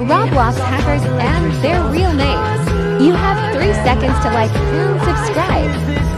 Roblox hackers and their real names. You have 3 seconds to like and subscribe.